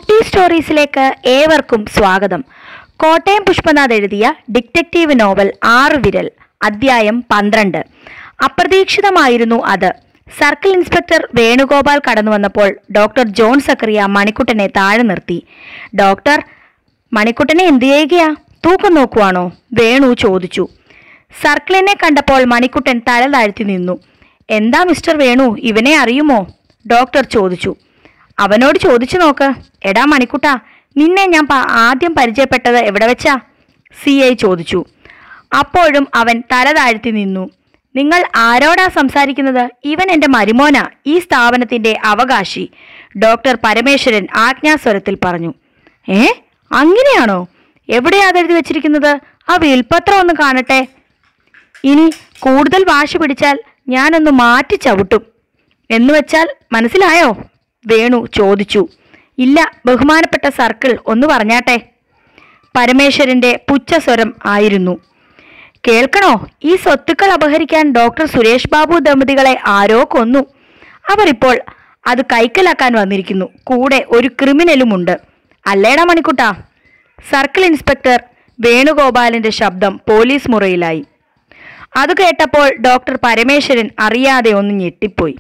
കുട്ടി സ്റ്റോറീസിലേക്ക് ഏവർക്കും സ്വാഗതം. കോട്ടയം പുഷ്പനാഥ് എഴുതിയ ഡിറ്റക്റ്റീവ് നോവൽ ആറുവിരൽ, അധ്യായം 12. അപ്രതീക്ഷിതമായിരുന്നു അത്. സർക്കിൾ ഇൻസ്പെക്ടർ വേണുഗോപാൽ കടന്നു വന്നപ്പോൾ ഡോക്ടർ ജോൺ സക്കറിയ മണിക്കുട്ടനെ താഴെ നിർത്തി. ഡോക്ടർ, മണിക്കുട്ടനെ എന്ത് ചെയ്യുകയാ? തൂക്കം നോക്കുവാണോ? വേണു ചോദിച്ചു. സർക്കിളിനെ കണ്ടപ്പോൾ മണിക്കുട്ടൻ തല താഴ്ത്തി നിന്നു. എന്താ മിസ്റ്റർ വേണു, ഇവനെ അറിയുമോ? ഡോക്ടർ ചോദിച്ചു. അവനോട് ചോദിച്ചു നോക്ക്. എടാ മണിക്കുട്ടാ, നിന്നെ ഞാൻ ആദ്യം പരിചയപ്പെട്ടത് എവിടെ വെച്ചാ? CI ചോദിച്ചു. അപ്പോഴും അവൻ തല താഴ്ത്തി നിന്നു. നിങ്ങൾ ആരോടാ സംസാരിക്കുന്നത്? ഇവൻ എൻ്റെ മരുമോനാ, ഈ സ്ഥാപനത്തിൻ്റെ അവകാശി, ഡോക്ടർ പരമേശ്വരൻ ആജ്ഞാസ്വരത്തിൽ പറഞ്ഞു. അങ്ങനെയാണോ? എവിടെയാ അതെഴുതി വെച്ചിരിക്കുന്നത്? ആ വിൽപത്രം ഒന്ന് കാണട്ടെ. ഇനി കൂടുതൽ വാശി പിടിച്ചാൽ ഞാനൊന്ന് മാറ്റി ചവിട്ടും. എന്നുവെച്ചാൽ മനസ്സിലായോ? വേണു ചോദിച്ചു. ഇല്ല, ബഹുമാനപ്പെട്ട സർക്കിൾ, ഒന്ന് പറഞ്ഞാട്ടെ. പരമേശ്വരന്റെ പുച്ഛസ്വരം ആയിരുന്നു. കേൾക്കണോ? ഈ സ്വത്തുക്കൾ അപഹരിക്കാൻ ഡോക്ടർ സുരേഷ് ബാബു ദമ്പതികളെ ആരോ കൊന്നു. അവർ ഇപ്പോൾ അത് കൈക്കലാക്കാൻ വന്നിരിക്കുന്നു. കൂടെ ഒരു ക്രിമിനലുമുണ്ട്. അല്ലേടാ മണിക്കുട്ടാ? സർക്കിൾ ഇൻസ്പെക്ടർ വേണുഗോപാലിന്റെ ശബ്ദം പോലീസ് മുറിയിലായി. അത് കേട്ടപ്പോൾ ഡോക്ടർ പരമേശ്വരൻ അറിയാതെ ഒന്ന് ഞെട്ടിപ്പോയി.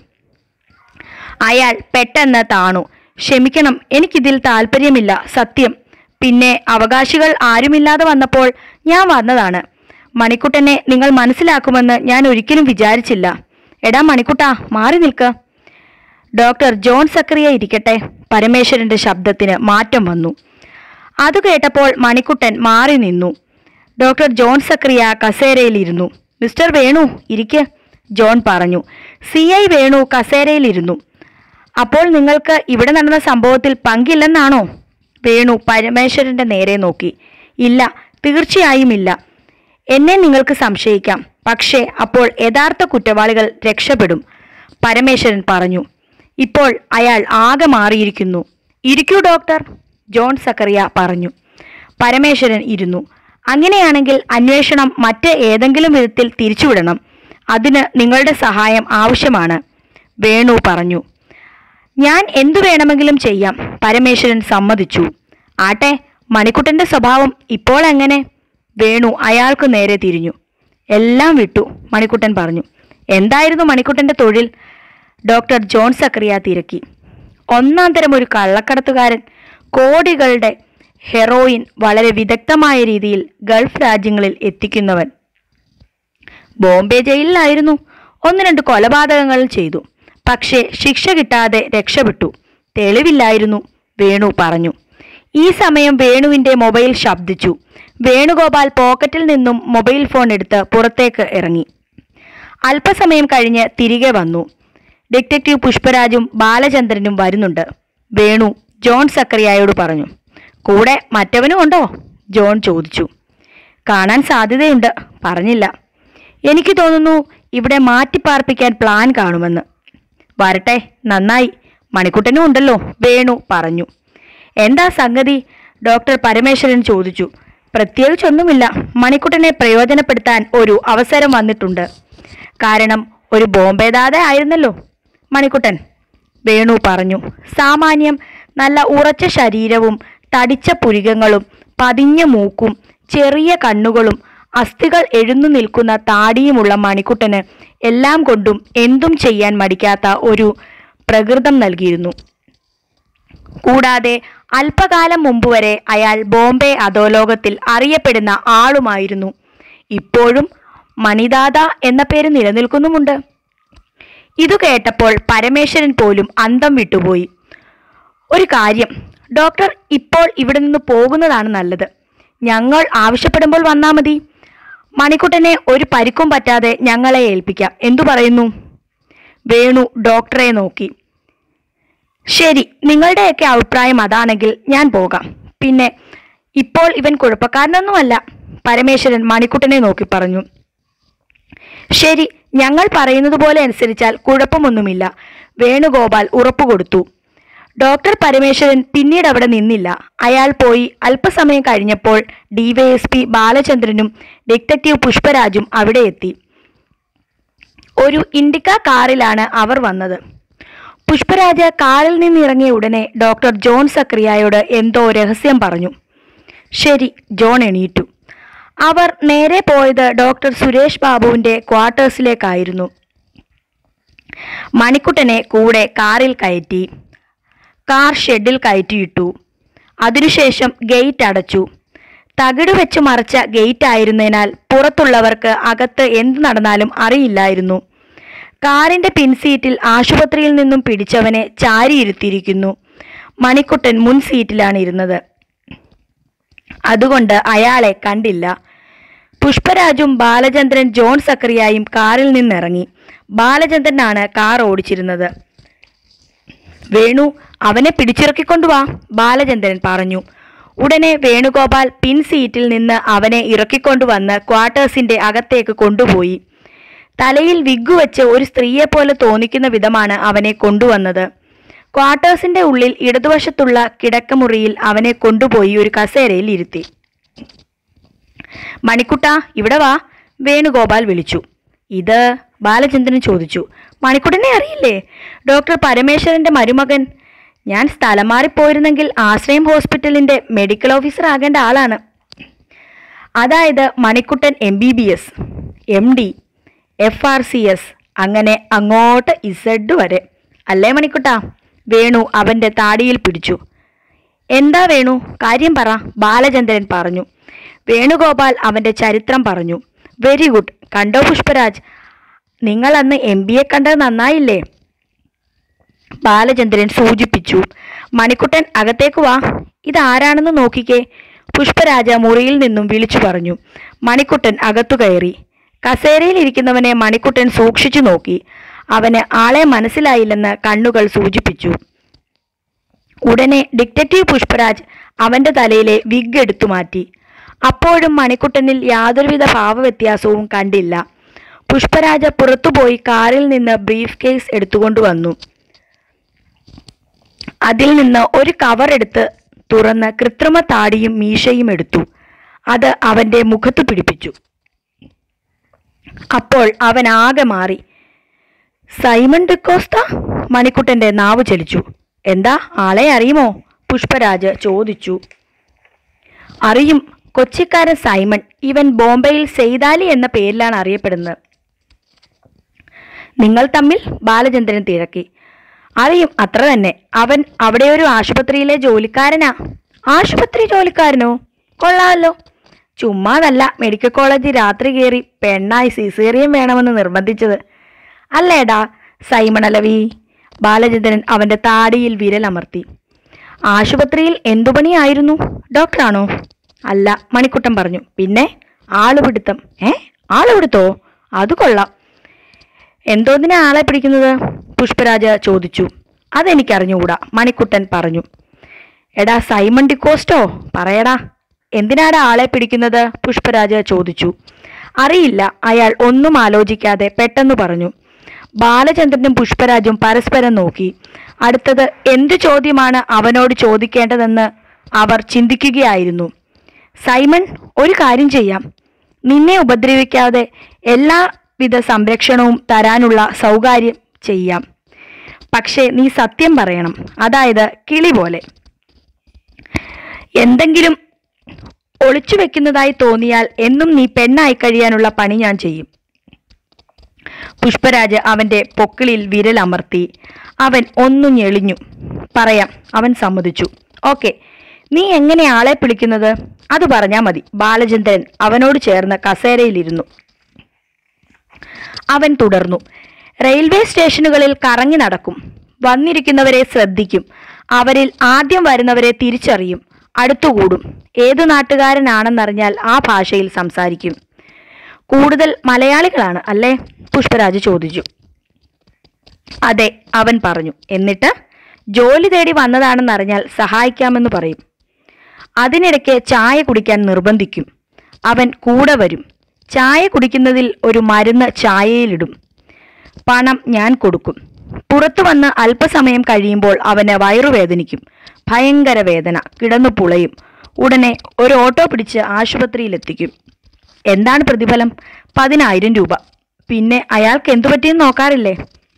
അയാൾ പെട്ടെന്ന് താണു. ക്ഷമിക്കണം, എനിക്കിതിൽ താല്പര്യമില്ല, സത്യം. പിന്നെ അവകാശികൾ ആരുമില്ലാതെ വന്നപ്പോൾ ഞാൻ വന്നതാണ്. മണിക്കുട്ടനെ നിങ്ങൾ മനസ്സിലാക്കുമെന്ന് ഞാൻ ഒരിക്കലും വിചാരിച്ചില്ല. എടാ മണിക്കുട്ടാ, മാറി നിൽക്ക്. ഡോക്ടർ ജോൺ സക്കറിയ ഇരിക്കട്ടെ. പരമേശ്വരന്റെ ശബ്ദത്തിന് മാറ്റം വന്നു. അത് കേട്ടപ്പോൾ മണിക്കുട്ടൻ മാറി നിന്നു. ഡോക്ടർ ജോൺ സക്കറിയ കസേരയിലിരുന്നു. മിസ്റ്റർ വേണു, ഇരിക്ക്, ജോൺ പറഞ്ഞു. CI വേണു കസേരയിലിരുന്നു. അപ്പോൾ നിങ്ങൾക്ക് ഇവിടെ നടന്ന സംഭവത്തിൽ പങ്കില്ലെന്നാണോ? വേണു പരമേശ്വരന്റെ നേരെ നോക്കി. ഇല്ല, തീർച്ചയായും ഇല്ല. എന്നെ നിങ്ങൾക്ക് സംശയിക്കാം, പക്ഷേ അപ്പോൾ യഥാർത്ഥ കുറ്റവാളികൾ രക്ഷപ്പെടും, പരമേശ്വരൻ പറഞ്ഞു. ഇപ്പോൾ അയാൾ ആകെ മാറിയിരിക്കുന്നു. ഇരിക്കൂ ഡോക്ടർ, ജോൺ സക്കറിയ പറഞ്ഞു. പരമേശ്വരൻ ഇരുന്നു. അങ്ങനെയാണെങ്കിൽ അന്വേഷണം മറ്റ് ഏതെങ്കിലും വിധത്തിൽ തിരിച്ചുവിടണം. അതിന് നിങ്ങളുടെ സഹായം ആവശ്യമാണ്, വേണു പറഞ്ഞു. ഞാൻ എന്തു വേണമെങ്കിലും ചെയ്യാം, പരമേശ്വരൻ സമ്മതിച്ചു. ആട്ടെ, മണിക്കുട്ടന്റെ സ്വഭാവം ഇപ്പോൾ എങ്ങനെ? വേണു അയാൾക്ക് നേരെ തിരിഞ്ഞു. എല്ലാം വിട്ടു, മണിക്കുട്ടൻ പറഞ്ഞു. എന്തായിരുന്നു മണിക്കുട്ടന്റെ തൊഴിൽ? ഡോക്ടർ ജോൺ സക്കറിയ തിരക്കി. ഒന്നാം തരം ഒരു കള്ളക്കടത്തുകാരൻ. കോടികളുടെ ഹെറോയിൻ വളരെ വിദഗ്ധമായ രീതിയിൽ ഗൾഫ് രാജ്യങ്ങളിൽ എത്തിക്കുന്നവൻ. ബോംബെ ജയിലിലായിരുന്നു. 1-2 കൊലപാതകങ്ങൾ ചെയ്തു. പക്ഷേ ശിക്ഷ കിട്ടാതെ രക്ഷപ്പെട്ടു. തെളിവില്ലായിരുന്നു, വേണു പറഞ്ഞു. ഈ സമയം വേണുവിന്റെ മൊബൈൽ ശബ്ദിച്ചു. വേണുഗോപാൽ പോക്കറ്റിൽ നിന്നും മൊബൈൽ ഫോൺ എടുത്ത് പുറത്തേക്ക് ഇറങ്ങി. അല്പസമയം കഴിഞ്ഞ് തിരികെ വന്നു. ഡിറ്റക്റ്റീവ് പുഷ്പരാജും ബാലചന്ദ്രനും വരുന്നുണ്ട്, വേണു ജോൺ സക്കറിയയോട് പറഞ്ഞു. കൂടെ മറ്റവനും ഉണ്ടോ? ജോൺ ചോദിച്ചു. കാണാൻ സാധ്യതയുണ്ട്, പറഞ്ഞില്ല. എനിക്ക് തോന്നുന്നു ഇവിടെ മാറ്റിപ്പാർപ്പിക്കാൻ പ്ലാൻ കാണുമെന്ന്. വരട്ടെ, നന്നായി. മണിക്കുട്ടനും ഉണ്ടല്ലോ, വേണു പറഞ്ഞു. എന്താ സംഗതി? ഡോക്ടർ പരമേശ്വരൻ ചോദിച്ചു. പ്രത്യേകിച്ചൊന്നുമില്ല, മണിക്കുട്ടനെ പ്രയോജനപ്പെടുത്താൻ ഒരു അവസരം വന്നിട്ടുണ്ട്. കാരണം ഒരു ബോംബെ ദാദ ആയിരുന്നല്ലോ മണിക്കുട്ടൻ, വേണു പറഞ്ഞു. സാമാന്യം നല്ല ഉറച്ച ശരീരവും തടിച്ച പുരികങ്ങളും പതിഞ്ഞ മൂക്കും ചെറിയ കണ്ണുകളും അസ്ഥികൾ എഴുന്നു നിൽക്കുന്ന താടിയുമുള്ള മണിക്കുട്ടന് എല്ലാം കൊണ്ടും എന്തും ചെയ്യാൻ മടിക്കാത്ത ഒരു പ്രകൃതം നൽകിയിരുന്നു. കൂടാതെ അല്പകാലം മുമ്പ് വരെ അയാൾ ബോംബെ അധോലോകത്തിൽ അറിയപ്പെടുന്ന ആളുമായിരുന്നു. ഇപ്പോഴും മണിദാദ എന്ന പേര് നിലനിൽക്കുന്നുമുണ്ട്. ഇതു കേട്ടപ്പോൾ പരമേശ്വരൻ പോലും അന്തം വിട്ടുപോയി. ഒരു കാര്യം, ഡോക്ടർ ഇപ്പോൾ ഇവിടെ നിന്ന് പോകുന്നതാണ് നല്ലത്. ഞങ്ങൾ ആവശ്യപ്പെടുമ്പോൾ വന്നാൽ മതി. മണിക്കുട്ടനെ ഒരു പരിക്കും പറ്റാതെ ഞങ്ങളെ ഏൽപ്പിക്കാം. എന്തു പറയുന്നു? വേണു ഡോക്ടറെ നോക്കി. ശരി, നിങ്ങളുടെയൊക്കെ അഭിപ്രായം അതാണെങ്കിൽ ഞാൻ പോകാം. പിന്നെ ഇപ്പോൾ ഇവൻ കുഴപ്പക്കാരനൊന്നുമല്ല, പരമേശ്വരൻ മണിക്കുട്ടനെ നോക്കി പറഞ്ഞു. ശരി, ഞങ്ങൾ പറയുന്നത് പോലെ അനുസരിച്ചാൽ കുഴപ്പമൊന്നുമില്ല, വേണുഗോപാൽ ഉറപ്പുകൊടുത്തു. ഡോക്ടർ പരമേശ്വരൻ പിന്നീട് അവിടെ നിന്നില്ല. അയാൾ പോയി അല്പസമയം കഴിഞ്ഞപ്പോൾ DYSP ബാലചന്ദ്രനും ഡിറ്റക്റ്റീവ് പുഷ്പരാജും അവിടെ എത്തി. ഒരു ഇൻഡിക്ക കാറിലാണ് അവർ വന്നത്. പുഷ്പരാജ കാറിൽ നിന്നിറങ്ങിയ ഉടനെ ഡോക്ടർ ജോൺ സക്രിയയോട് എന്തോ രഹസ്യം പറഞ്ഞു. ശരി, ജോൺ എണീറ്റു. അവർ നേരെ പോയത് ഡോക്ടർ സുരേഷ് ബാബുവിന്റെ ക്വാർട്ടേഴ്സിലേക്കായിരുന്നു. മണിക്കുട്ടനെ കൂടെ കാറിൽ കയറ്റി കാർ ഷെഡിൽ കയറ്റിയിട്ടു. അതിനുശേഷം ഗേറ്റ് അടച്ചു. തകിട് വെച്ച് മറച്ച ഗേറ്റ് ആയിരുന്നതിനാൽ പുറത്തുള്ളവർക്ക് അകത്ത് എന്ത് നടന്നാലും അറിയില്ലായിരുന്നു. കാറിന്റെ പിൻസീറ്റിൽ ആശുപത്രിയിൽ നിന്നും പിടിച്ചവനെ ചാരിയിരുത്തിയിരിക്കുന്നു. മണിക്കുട്ടൻ മുൻ സീറ്റിലാണ് ഇരുന്നത്. അതുകൊണ്ട് അയാളെ കണ്ടില്ല. പുഷ്പരാജും ബാലചന്ദ്രൻ ജോൺ സക്രിയയും കാറിൽ നിന്നിറങ്ങി. ബാലചന്ദ്രനാണ് കാർ ഓടിച്ചിരുന്നത്. വേണു, അവനെ പിടിച്ചിറക്കിക്കൊണ്ടുവാ, ബാലചന്ദ്രൻ പറഞ്ഞു. ഉടനെ വേണുഗോപാൽ പിൻ സീറ്റിൽ നിന്ന് അവനെ ഇറക്കിക്കൊണ്ടുവന്ന് ക്വാർട്ടേഴ്സിന്റെ അകത്തേക്ക് കൊണ്ടുപോയി. തലയിൽ വിഗ്ഗു വെച്ച് ഒരു സ്ത്രീയെപ്പോലെ തോന്നിക്കുന്ന വിധമാണ് അവനെ കൊണ്ടുവന്നത്. ക്വാർട്ടേഴ്സിന്റെ ഉള്ളിൽ ഇടതുവശത്തുള്ള കിടക്കമുറിയിൽ അവനെ കൊണ്ടുപോയി ഒരു കസേരയിൽ ഇരുത്തി. മണിക്കുട്ട, ഇവിടെ വാ, വേണുഗോപാൽ വിളിച്ചു. ഇത് ബാലചന്ദ്രൻ ചോദിച്ചു. മണിക്കുട്ടനെ അറിയില്ലേ? ഡോക്ടർ പരമേശ്വരന്റെ മരുമകൻ. ഞാൻ സ്ഥലം മാറിപ്പോയിരുന്നെങ്കിൽ ആശ്രയം ഹോസ്പിറ്റലിന്റെ മെഡിക്കൽ ഓഫീസർ ആകേണ്ട ആളാണ്. അതായത് മണിക്കുട്ടൻ MBBS, MD, FRCS, അങ്ങനെ അങ്ങോട്ട് Z വരെ. അല്ലേ മണിക്കുട്ട? വേണു അവന്റെ താടിയിൽ പിടിച്ചു. എന്താ വേണു, കാര്യം പറ, ബാലചന്ദ്രൻ പറഞ്ഞു. വേണുഗോപാൽ അവന്റെ ചരിത്രം പറഞ്ഞു. Very good. കണ്ടോ പുഷ്പരാജ്, നിങ്ങൾ അന്ന് MBA കണ്ടത് നന്നായില്ലേ? ബാലചന്ദ്രൻ സൂചിപ്പിച്ചു. മണിക്കുട്ടൻ അകത്തേക്ക് വാ, ഇതാരാണെന്ന് നോക്കിക്കേ, പുഷ്പരാജ മുറിയിൽ നിന്നും വിളിച്ചു പറഞ്ഞു. മണിക്കുട്ടൻ അകത്തു കയറി. കസേരയിൽ ഇരിക്കുന്നവനെ മണിക്കുട്ടൻ സൂക്ഷിച്ചു നോക്കി. അവന് ആളെ മനസ്സിലായില്ലെന്ന് കണ്ണുകൾ സൂചിപ്പിച്ചു. ഉടനെ ഡിറ്റക്റ്റീവ് പുഷ്പരാജ് അവന്റെ തലയിലെ വിഗ് എടുത്തു മാറ്റി. അപ്പോഴും മണിക്കുട്ടനിൽ യാതൊരുവിധ ഭാവവ്യത്യാസവും കണ്ടില്ല. പുഷ്പരാജ പുറത്തുപോയി കാറിൽ നിന്ന് ബ്രീഫ് കേസ് എടുത്തുകൊണ്ടുവന്നു. അതിൽ നിന്ന് ഒരു കവർ എടുത്ത് തുറന്ന് കൃത്രിമ താടിയും മീശയും എടുത്തു. അത് അവന്റെ മുഖത്ത് പിടിപ്പിച്ചു. അപ്പോൾ അവൻ ആകെ മാറി. സൈമൺ ഡിക്കോസ്റ്റ? മണിക്കുട്ടന്റെ നാവ് ചലിച്ചു. എന്താ, ആളെ അറിയുമോ? പുഷ്പരാജ് ചോദിച്ചു. അറിയും, കൊച്ചിക്കാരൻ സൈമൺ. ഇവൻ ബോംബെയിൽ സെയ്താലി എന്ന പേരിലാണ് അറിയപ്പെടുന്നത്. നിങ്ങൾ തമ്മിൽ? ബാലചന്ദ്രൻ തിരക്കി. അറിയും, അത്ര തന്നെ. അവൻ അവിടെ ഒരു ആശുപത്രിയിലെ ജോലിക്കാരനാ. ആശുപത്രി ജോലിക്കാരനോ? കൊള്ളാമല്ലോ. ചുമ്മാതല്ല മെഡിക്കൽ കോളേജിൽ രാത്രി കയറി പെണ്ണായി സിസേറിയൻ വേണമെന്ന് നിർബന്ധിച്ചത്. അല്ലേടാ സൈമൺ അലവി? ബാലചന്ദ്രൻ അവന്റെ താടിയിൽ വിരലമർത്തി. ആശുപത്രിയിൽ എന്തു പണിയായിരുന്നു? ഡോക്ടറാണോ? അല്ല, മണിക്കുട്ടൻ പറഞ്ഞു. പിന്നെ ആളുപിടുത്തം. ആളുപിടുത്തോ? അത് കൊള്ളാം. എന്തോന്നിനാ ആളെ പിടിക്കുന്നത്? പുഷ്പരാജ ചോദിച്ചു. അതെനിക്കറിഞ്ഞുകൂടാ, മണിക്കുട്ടൻ പറഞ്ഞു. എടാ സൈമൺ ഡിക്കോസ്റ്റോ, പറയടാ, എന്തിനാടാ ആളെ പിടിക്കുന്നത്? പുഷ്പരാജ ചോദിച്ചു. അറിയില്ല, അയാൾ ഒന്നും ആലോചിക്കാതെ പെട്ടെന്ന് പറഞ്ഞു. ബാലചന്ദ്രനും പുഷ്പരാജും പരസ്പരം നോക്കി. അടുത്തത് എന്തു ചോദ്യമാണ് അവനോട് ചോദിക്കേണ്ടതെന്ന് അവർ ചിന്തിക്കുകയായിരുന്നു. സൈമൺ, ഒരു കാര്യം ചെയ്യാം. നിന്നെ ഉപദ്രവിക്കാതെ എല്ലാവിധ സംരക്ഷണവും തരാനുള്ള സൗകര്യം ചെയ്യാം. പക്ഷേ നീ സത്യം പറയണം, അതായത് കിളി പോലെ. എന്തെങ്കിലും ഒളിച്ചു വെക്കുന്നതായി തോന്നിയാൽ എന്നും നീ പെണ്ണായി കഴിയാനുള്ള പണി ഞാൻ ചെയ്യും. പുഷ്പരാജ് അവന്റെ പൊക്കിളിൽ വിരലമർത്തി. അവൻ ഒന്നു ഞെളിഞ്ഞു. പറയാം, അവൻ സമ്മതിച്ചു. ഓക്കെ, നീ എങ്ങനെ ആളെ പിടിക്കുന്നത്? അത് പറഞ്ഞാൽ മതി. ബാലചന്ദ്രൻ അവനോട് ചേർന്ന് കസേരയിലിരുന്നു. അവൻ തുടർന്നു. റെയിൽവേ സ്റ്റേഷനുകളിൽ കറങ്ങി നടക്കും. വന്നിരിക്കുന്നവരെ ശ്രദ്ധിക്കും. അവരിൽ ആദ്യം വരുന്നവരെ തിരിച്ചറിയും. അടുത്തുകൂടും. ഏതു നാട്ടുകാരനാണെന്നറിഞ്ഞാൽ ആ ഭാഷയിൽ സംസാരിക്കും. കൂടുതൽ മലയാളികളാണ് അല്ലേ? പുഷ്പരാജ് ചോദിച്ചു. അതെ, അവൻ പറഞ്ഞു. എന്നിട്ട് ജോലി തേടി വന്നതാണെന്നറിഞ്ഞാൽ സഹായിക്കാമെന്ന് പറയും. അതിനിടയ്ക്ക് ചായ കുടിക്കാൻ നിർബന്ധിക്കും. അവൻ കൂടെ വരും. ചായ കുടിക്കുന്നതിൽ ഒരു മരുന്ന് ചായയിലിടും. പണം ഞാൻ കൊടുക്കും. പുറത്തു വന്ന് അല്പസമയം കഴിയുമ്പോൾ അവന് വയറുവേദനിക്കും. ഭയങ്കര വേദന. കിടന്നു പുളയും. ഉടനെ ഒരു ഓട്ടോ പിടിച്ച് ആശുപത്രിയിലെത്തിക്കും. എന്താണ് പ്രതിഫലം? 10,000 രൂപ. പിന്നെ അയാൾക്ക് എന്തു പറ്റിയെന്ന് നോക്കാറില്ലേ?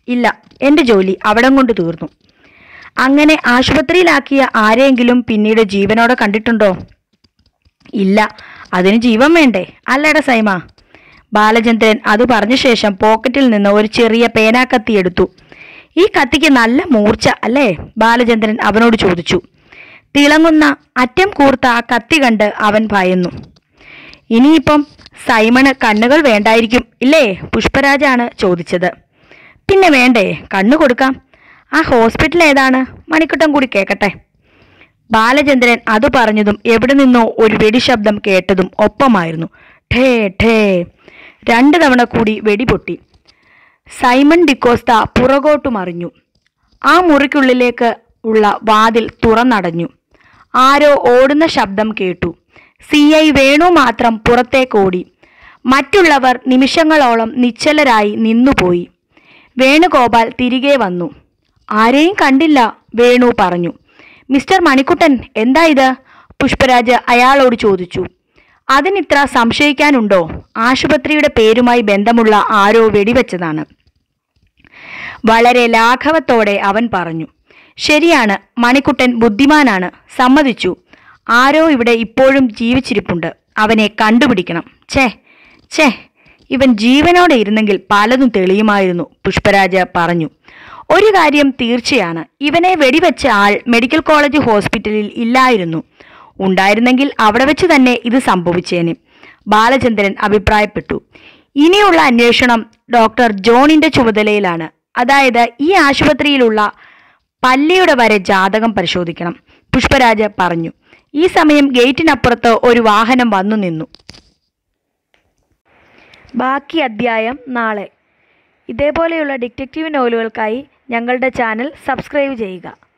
ഇല്ല, എൻ്റെ ജോലി അവിടം കൊണ്ട് തീർന്നു. അങ്ങനെ ആശുപത്രിയിലാക്കിയ ആരെയെങ്കിലും പിന്നീട് ജീവനോടെ കണ്ടിട്ടുണ്ടോ? ഇല്ല, അതിന് ജീവൻ വേണ്ടേ അല്ലേടാ സൈമ? ബാലചന്ദ്രൻ അത് പറഞ്ഞ ശേഷം പോക്കറ്റിൽ നിന്ന് ഒരു ചെറിയ പേനാക്കത്തി എടുത്തു. ഈ കത്തിക്ക് നല്ല മൂർച്ച അല്ലേ? ബാലചന്ദ്രൻ അവനോട് ചോദിച്ചു. തിളങ്ങുന്ന അറ്റം കൂർത്ത ആ കത്തി കണ്ട് അവൻ ഭയന്നു. ഇനിയിപ്പം സൈമണ് കണ്ണുകൾ വേണ്ടായിരിക്കും ഇല്ലേ? പുഷ്പരാജാണ് ചോദിച്ചത്. പിന്നെ വേണ്ടേ, കണ്ണു കൊടുക്കാം. ആ ഹോസ്പിറ്റൽ ഏതാണ്? മണിക്കുട്ടൻ കൂടി കേൾക്കട്ടെ. ബാലചന്ദ്രൻ അത് പറഞ്ഞതും എവിടെ നിന്നോ ഒരു വെടിശബ്ദം കേട്ടതും ഒപ്പമായിരുന്നു. ഠേ ഠേ 2 തവണ കൂടി വെടിപൊട്ടി. സൈമൺ ഡിക്കോസ്ത പുറകോട്ടു മറിഞ്ഞു. ആ മുറിക്കുള്ളിലേക്ക് ഉള്ള വാതിൽ തുറന്നടഞ്ഞു. ആരോ ഓടുന്ന ശബ്ദം കേട്ടു. CI വേണു മാത്രം പുറത്തേക്കോടി. മറ്റുള്ളവർ നിമിഷങ്ങളോളം നിശ്ചലരായി നിന്നുപോയി. വേണുഗോപാൽ തിരികെ വന്നു. ആരെയും കണ്ടില്ല, വേണു പറഞ്ഞു. മിസ്റ്റർ മണിക്കുട്ടൻ, എന്താ ഇത്? പുഷ്പരാജ് അയാളോട് ചോദിച്ചു. അതിനിത്ര സംശയിക്കാനുണ്ടോ? ആശുപത്രിയുടെ പേരുമായി ബന്ധമുള്ള ആരോ വെടിവെച്ചതാണ്. വളരെ ലാഘവത്തോടെ അവൻ പറഞ്ഞു. ശരിയാണ്, മണിക്കുട്ടൻ ബുദ്ധിമാനാണ്, സമ്മതിച്ചു. ആരോ ഇവിടെ ഇപ്പോഴും ജീവിച്ചിരിപ്പുണ്ട്. അവനെ കണ്ടുപിടിക്കണം. ഛേ, ഇവൻ ജീവനോടെ ഇരുന്നെങ്കിൽ പലതും തെളിയുമായിരുന്നു, പുഷ്പരാജ് പറഞ്ഞു. ഒരു കാര്യം തീർച്ചയാണ്, ഇവനെ വെടിവെച്ച ആൾ മെഡിക്കൽ കോളേജ് ഹോസ്പിറ്റലിൽ ഇല്ലായിരുന്നു. ഉണ്ടായിരുന്നെങ്കിൽ അവിടെ വെച്ച് തന്നെ ഇത് സംഭവിച്ചേനെ, ബാലചന്ദ്രൻ അഭിപ്രായപ്പെട്ടു. ഇനിയുള്ള അന്വേഷണം ഡോക്ടർ ജോണിന്റെ ചുമതലയിലാണ്. അതായത് ഈ ആശുപത്രിയിലുള്ള പല്ലിയുടെ വരെ ജാതകം പരിശോധിക്കണം, പുഷ്പരാജ് പറഞ്ഞു. ഈ സമയം ഗേറ്റിനപ്പുറത്ത് ഒരു വാഹനം വന്നു നിന്നു. ബാക്കി അധ്യായം നാളെ. ഇതേപോലെയുള്ള ഡിറ്റക്റ്റീവ് നോവലുകൾക്കായി ഞങ്ങളുടെ ചാനൽ സബ്സ്ക്രൈബ് ചെയ്യുക.